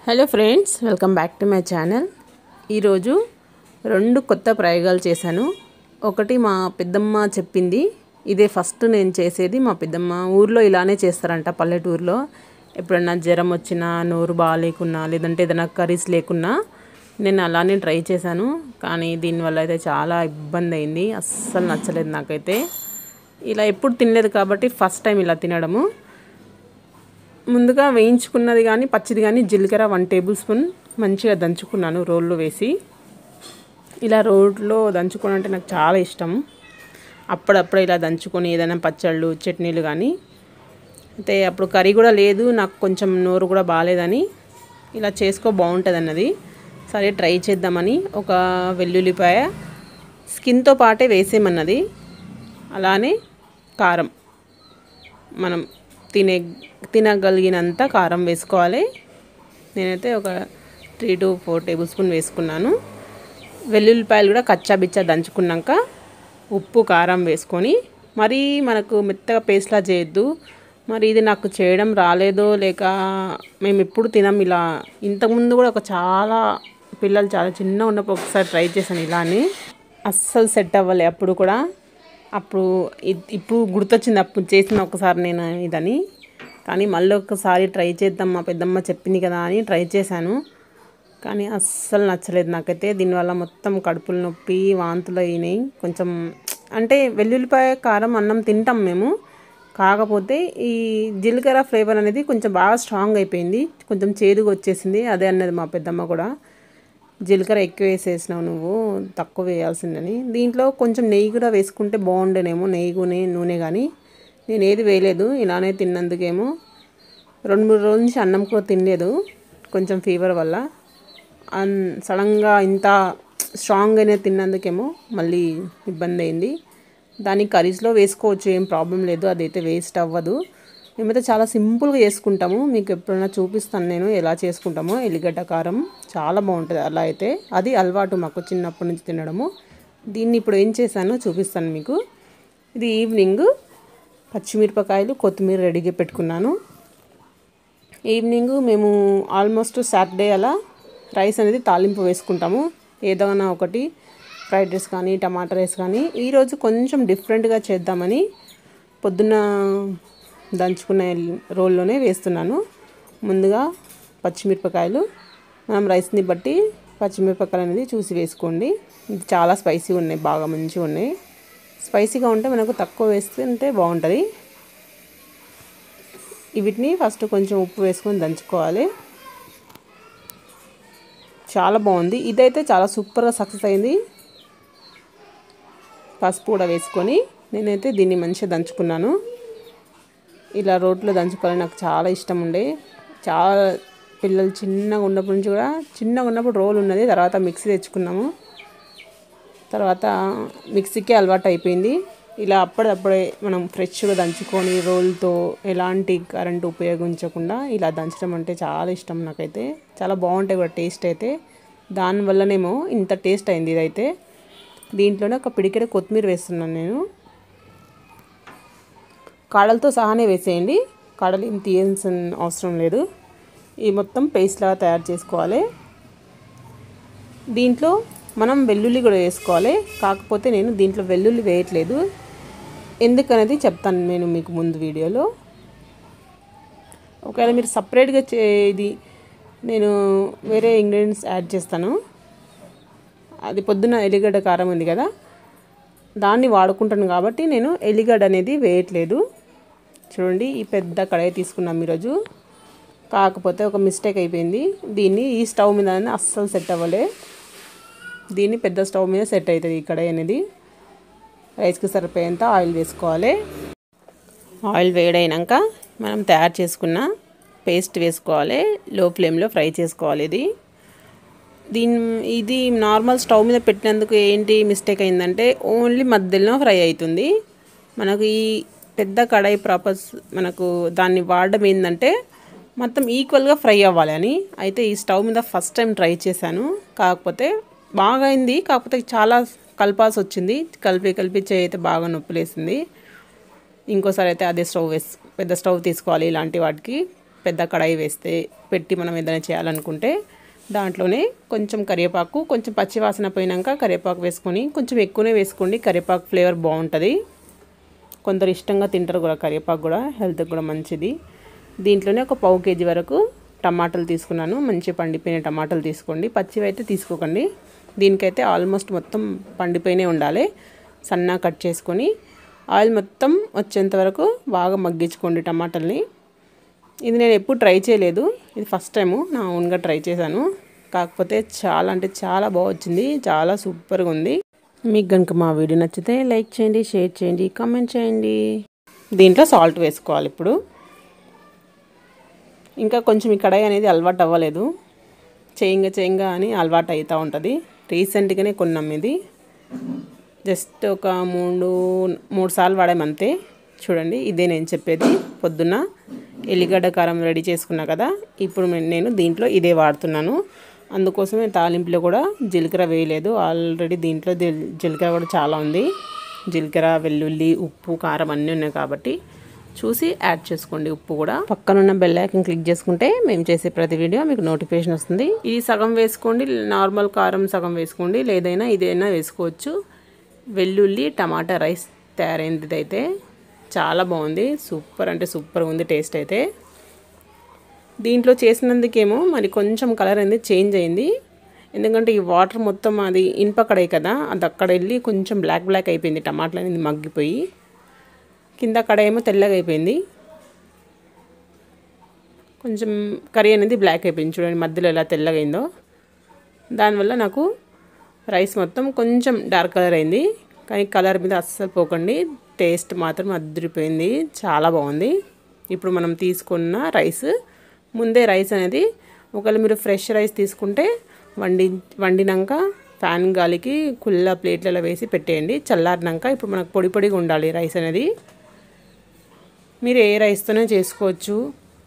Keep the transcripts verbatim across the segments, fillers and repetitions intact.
Hello friends, welcome back to my channel. ఈరోజు రెండు కొత్త ప్రయోగాలు చేశాను. ఒకటి మా పెద్దమ్మ చెప్పింది, ఇదే ఫస్ట్ నేను చేసేది. మా పెద్దమ్మ ఊర్లో ఇలానే చేస్తారంట, పల్లెటూరులో. ఎప్పుడన్నా జ్వరం వచ్చినా, నోరు బాగాలేకున్నా, లేదంటే ఏదైనా కర్రీస్ లేకున్నా నేను అలానే ట్రై చేశాను. కానీ దీనివల్ల అయితే చాలా ఇబ్బంది అయింది, అస్సలు నచ్చలేదు నాకైతే. ఇలా ఎప్పుడు తినలేదు కాబట్టి ఫస్ట్ టైం ఇలా తినడము. ముందుగా వేయించుకున్నది కానీ పచ్చిది కానీ జీలకర్ర వన్ టేబుల్ స్పూన్ మంచిగా దంచుకున్నాను రోల్లో వేసి. ఇలా రోట్లో దంచుకోవడం అంటే నాకు చాలా ఇష్టం. అప్పుడప్పుడు ఇలా దంచుకొని ఏదైనా పచ్చళ్ళు చట్నీలు కానీ, అయితే అప్పుడు కర్రీ కూడా లేదు, నాకు కొంచెం నోరు కూడా బాగాలేదని ఇలా చేసుకో బాగుంటుంది అన్నది. సరే ట్రై చేద్దామని ఒక వెల్లుల్లిపాయ స్కిన్తో పాటే వేసేయమన్నది. అలానే కారం, మనం తినే తినగలిగినంత కారం వేసుకోవాలి. నేనైతే ఒక three to four tablespoon వేసుకున్నాను. వెల్లుల్లిపాయలు కూడా కచ్చా బిచ్చా దంచుకున్నాక ఉప్పు కారం వేసుకొని, మరీ మనకు మెత్తగా పేస్ట్లా చేయొద్దు. మరి ఇది నాకు చేయడం రాలేదో లేక మేము ఎప్పుడు తినం ఇలా. ఇంతకుముందు కూడా ఒక చాలా పిల్లలు చాలా చిన్న ఉన్నప్పుడు ఒకసారి ట్రై చేశాను ఇలానే, అస్సలు సెట్ అవ్వలే అప్పుడు కూడా. అప్పుడు ఇప్పుడు గుర్తొచ్చింది అప్పుడు చేసిన ఒకసారి నేను ఇదని. కానీ మళ్ళీ ఒకసారి ట్రై చేద్దాం, మా పెద్దమ్మ చెప్పింది కదా అని ట్రై చేశాను. కానీ అస్సలు నచ్చలేదు నాకైతే. దీనివల్ల మొత్తం కడుపులు నొప్పి, వాంతులు అయినాయి. కొంచెం అంటే వెల్లుల్లిపాయ కారం అన్నం తింటాం మేము, కాకపోతే ఈ జీలకర్ర ఫ్లేవర్ అనేది కొంచెం బాగా స్ట్రాంగ్ అయిపోయింది, కొంచెం చేదుగా వచ్చేసింది. అదే అన్నది మా పెద్దమ్మ కూడా, జీలకర్ర ఎక్కువ వేసేసినావు నువ్వు, తక్కువ వేయాల్సిందని. దీంట్లో కొంచెం నెయ్యి కూడా వేసుకుంటే బాగుండేనేమో, నెయ్యి నూనె కానీ నేను ఏది వేయలేదు. ఇలానే తిన్నందుకేమో రెండు మూడు రోజుల నుంచి అన్నం కూడా తినలేదు, కొంచెం ఫీవర్ వల్ల. అన్ సడన్గా ఇంత స్ట్రాంగ్ అయినా తిన్నందుకేమో మళ్ళీ ఇబ్బంది అయింది. దాన్ని కర్రీస్లో వేసుకోవచ్చు, ఏం ప్రాబ్లం లేదు, అదైతే వేస్ట్ అవ్వదు. మేమైతే చాలా సింపుల్గా చేసుకుంటాము, మీకు ఎప్పుడైనా చూపిస్తాను నేను ఎలా చేసుకుంటామో. ఎల్లిగడ్డ కారం చాలా బాగుంటుంది అలా అయితే, అది అలవాటు మాకు చిన్నప్పటి నుంచి తినడము. దీన్ని ఇప్పుడు ఏం చేశానో చూపిస్తాను మీకు. ఇది ఈవినింగ్ పచ్చిమిరపకాయలు కొత్తిమీర రెడీగా పెట్టుకున్నాను. ఈవినింగ్ మేము ఆల్మోస్ట్ సాటర్డే అలా రైస్ అనేది తాలింపు వేసుకుంటాము, ఏదైనా ఒకటి, ఫ్రైడ్ రైస్ కానీ టమాటా రైస్ కానీ. ఈరోజు కొంచెం డిఫరెంట్గా చేద్దామని పొద్దున్న దంచుకున్న రోల్లోనే వేస్తున్నాను. ముందుగా పచ్చిమిరపకాయలు, మనం రైస్ని బట్టి పచ్చిమిరపకాయలు అనేది చూసి వేసుకోండి. ఇది చాలా స్పైసీగా ఉన్నాయి, బాగా మంచిగా ఉన్నాయి. స్పైసీగా ఉంటే మనకు తక్కువ వేస్తుంటే బాగుంటుంది. వీటిని ఫస్ట్ కొంచెం ఉప్పు వేసుకొని దంచుకోవాలి. చాలా బాగుంది, ఇదైతే చాలా సూపర్గా సక్సెస్ అయింది. పసుపు కూడా వేసుకొని నేనైతే దీన్ని మంచిగా దంచుకున్నాను. ఇలా రోట్లో దంచుకోవాలని నాకు చాలా ఇష్టం ఉండే. చాలా పిల్లలు చిన్నగా ఉన్నప్పటి నుంచి కూడా, చిన్నగా ఉన్నప్పుడు రోల్ ఉన్నది, తర్వాత మిక్సీ తెచ్చుకున్నాము, తర్వాత మిక్సీకే అలవాటు అయిపోయింది. ఇలా అప్పుడప్పుడే మనం ఫ్రెష్గా దంచుకొని రోల్తో ఎలాంటి కరెంటు ఉపయోగించకుండా ఇలా దంచడం అంటే చాలా ఇష్టం నాకైతే. చాలా బాగుంటాయి కూడా టేస్ట్ అయితే, దానివల్లనేమో ఇంత టేస్ట్ అయింది ఇదైతే. దీంట్లోనే ఒక పిడికెడ కొత్తిమీర వేస్తున్నాను నేను. కాడలతో సహానే వేసేయండి, కాడలు ఏం తీయాల్సిన అవసరం లేదు. ఈ మొత్తం పేస్ట్ లాగా తయారు చేసుకోవాలి. దీంట్లో మనం వెల్లుల్లి కూడా వేసుకోవాలి, కాకపోతే నేను దీంట్లో వెల్లుల్లి వేయట్లేదు, ఎందుకనేది చెప్తాను నేను మీకు ముందు వీడియోలో. ఒకవేళ మీరు సపరేట్గా చే ఇది నేను వేరే ఇంగ్రీడియంట్స్ యాడ్ చేస్తాను. అది పొద్దున్న ఎల్లిగడ్డ కారం ఉంది కదా, దాన్ని వాడుకుంటాను కాబట్టి నేను ఎల్లిగడ్డ అనేది వేయట్లేదు. చూడండి, ఈ పెద్ద కడాయి తీసుకున్నాం ఈరోజు, కాకపోతే ఒక మిస్టేక్ అయిపోయింది. దీన్ని ఈ స్టవ్ మీద అస్సలు సెట్ అవ్వలే, దీన్ని పెద్ద స్టవ్ మీద సెట్ అవుతుంది ఈ కడాయి అనేది. రైస్కి సరిపోయేంత ఆయిల్ వేసుకోవాలి. ఆయిల్ వేడైనాక మనం తయారు చేసుకున్న పేస్ట్ వేసుకోవాలి, లో ఫ్లేమ్లో ఫ్రై చేసుకోవాలి. ఇది దీని ఇది నార్మల్ స్టవ్ మీద పెట్టినందుకు ఏంటి మిస్టేక్ అయిందంటే, ఓన్లీ మధ్యలో ఫ్రై అవుతుంది. మనకు ఈ పెద్ద కడాయి ప్రాపర్స్ మనకు దాన్ని వాడడం ఏంటంటే మొత్తం ఈక్వల్గా ఫ్రై అవ్వాలి అని. అయితే ఈ స్టవ్ మీద ఫస్ట్ టైం ట్రై చేశాను, కాకపోతే బాగా అయింది, కాకపోతే చాలా కలపాల్సి వచ్చింది. కలిపి కలిపి చేయి అయితే బాగా నొప్పిలేసింది. ఇంకోసారి అయితే అదే స్టవ్ వేసి పెద్ద స్టవ్ తీసుకోవాలి ఇలాంటి వాటికి. పెద్ద కడాయి వేస్తే పెట్టి మనం ఏదైనా చేయాలనుకుంటే దాంట్లోనే కొంచెం కరివేపాకు, కొంచెం పచ్చివాసన పోయినాక కరివేపాకు వేసుకొని, కొంచెం ఎక్కువనే వేసుకోండి, కరివేపాకు ఫ్లేవర్ బాగుంటుంది. కొందరు ఇష్టంగా తింటారు కూడా కరివేపాకు, కూడా హెల్త్కి కూడా మంచిది. దీంట్లోనే ఒక పావు కేజీ వరకు టమాటాలు తీసుకున్నాను. మంచి పండిపోయిన టమాటాలు తీసుకోండి, పచ్చివి అయితే తీసుకోకండి. దీనికైతే ఆల్మోస్ట్ మొత్తం పండిపోయినే ఉండాలి. సన్నగా కట్ చేసుకొని ఆయిల్ మొత్తం వచ్చేంత వరకు బాగా మగ్గించుకోండి టమాటాలని. ఇది నేను ఎప్పుడు ట్రై చేయలేదు, ఇది ఫస్ట్ టైము నా ఓన్గా ట్రై చేశాను. కాకపోతే చాలా అంటే చాలా బాగా వచ్చింది, చాలా సూపర్గా ఉంది. మీకు కనుక మా వీడియో నచ్చితే లైక్ చేయండి, షేర్ చేయండి, కామెంట్ చేయండి. దీంట్లో సాల్ట్ వేసుకోవాలి. ఇప్పుడు ఇంకా కొంచెం ఈ కడాయి అనేది అలవాటు అవ్వలేదు, చేయంగా చేయంగా అని అలవాటు అవుతూ ఉంటుంది. రీసెంట్గానే కొన్నాం ఇది, జస్ట్ ఒక మూడు మూడు సార్లు వాడామంతే. చూడండి, ఇదే నేను చెప్పేది. పొద్దున్న ఎల్లిగడ్డ కారం రెడీ చేసుకున్నా కదా, ఇప్పుడు నేను దీంట్లో ఇదే వాడుతున్నాను. అందుకోసమే తాలింపులో కూడా జీలకర్ర వేయలేదు. ఆల్రెడీ దీంట్లో జీలకర్ర కూడా చాలా ఉంది. జీలకర్ర, వెల్లుల్లి, ఉప్పు, కారం అన్నీ ఉన్నాయి కాబట్టి చూసి యాడ్ చేసుకోండి. ఉప్పు కూడా పక్కనున్న బెల్ ఐకాన్ క్లిక్ చేసుకుంటే మేము చేసే ప్రతి వీడియో మీకు నోటిఫికేషన్ వస్తుంది. ఇది సగం వేసుకోండి, నార్మల్ కారం సగం వేసుకోండి, లేదైనా ఇదైనా వేసుకోవచ్చు. వెల్లుల్లి టమాటా రైస్ తయారైంది అయితే చాలా బాగుంది, సూపర్ అంటే సూపర్ ఉంది టేస్ట్ అయితే. దీంట్లో చేసినందుకేమో మరి కొంచెం కలర్ అనేది చేంజ్ అయింది, ఎందుకంటే ఈ వాటర్ మొత్తం అది ఇనుప కడాయి కదా, అది అక్కడ వెళ్ళి కొంచెం బ్లాక్ బ్లాక్ అయిపోయింది. టమాటాలు అనేది మగ్గిపోయి కింద కడాయి ఏమో తెల్లగా అయిపోయింది, కొంచెం కర్రీ అనేది బ్లాక్ అయిపోయింది. చూడండి మధ్యలో ఎలా తెల్లగా అయిందో. దానివల్ల నాకు రైస్ మొత్తం కొంచెం డార్క్ కలర్ అయింది, కానీ కలర్ మీద అస్సలు పోకండి, టేస్ట్ మాత్రం అదిరిపోయింది, చాలా బాగుంది. ఇప్పుడు మనం తీసుకున్న రైస్, ముందే రైస్ అనేది ఒకవేళ మీరు ఫ్రెష్ రైస్ తీసుకుంటే వండి వండినాక ఫ్యాన్ గాలికి కుళ్ళ ప్లేట్లలో వేసి పెట్టేయండి. చల్లారినాక ఇప్పుడు మనకు పొడి పొడిగా ఉండాలి రైస్ అనేది. మీరు ఏ రైస్తోనే చేసుకోవచ్చు,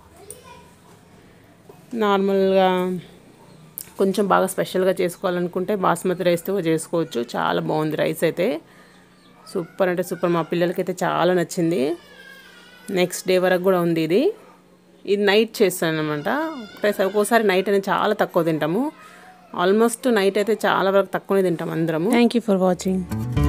నార్మల్గా కొంచెం బాగా స్పెషల్గా చేసుకోవాలనుకుంటే బాస్మతి రైస్తో చేసుకోవచ్చు. చాలా బాగుంది రైస్ అయితే, సూపర్ అంటే సూపర్. మా పిల్లలకైతే చాలా నచ్చింది. నెక్స్ట్ డే వరకు కూడా ఉంది ఇది. ఇది నైట్ చేస్తాను అనమాట. ఒక్కోసారి నైట్ అనేది చాలా తక్కువ తింటాము, ఆల్మోస్ట్ నైట్ అయితే చాలా వరకు తక్కువనే తింటాం అందరము. Thank you for watching.